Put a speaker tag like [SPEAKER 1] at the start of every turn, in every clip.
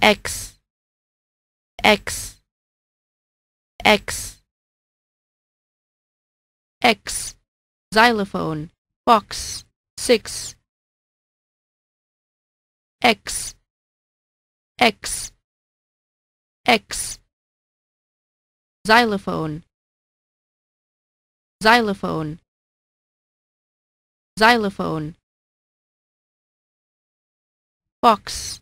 [SPEAKER 1] X, X, X, X. Xylophone. Box 6. X, X, X. Xylophone, xylophone, xylophone. Box,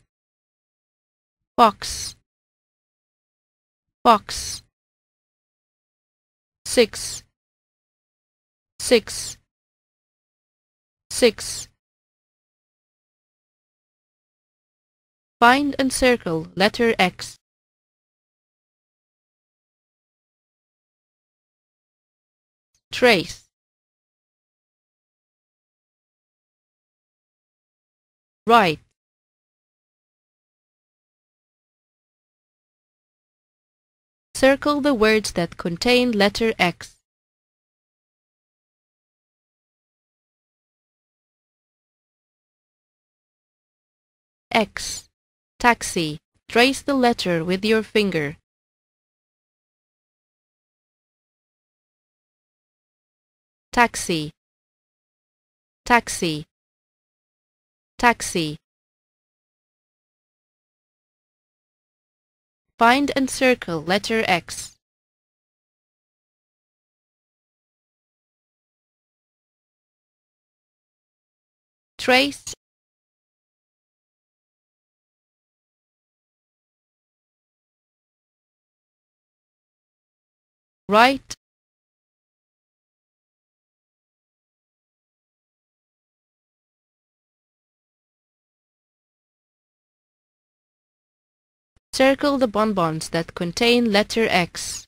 [SPEAKER 1] box, box. 6, 6, 6. Find and circle letter X. Trace. Write. Circle the words that contain letter X. X. Taxi. Trace the letter with your finger. Taxi, taxi, taxi. Find and circle letter X. Trace. Write. Circle the bonbons that contain letter X.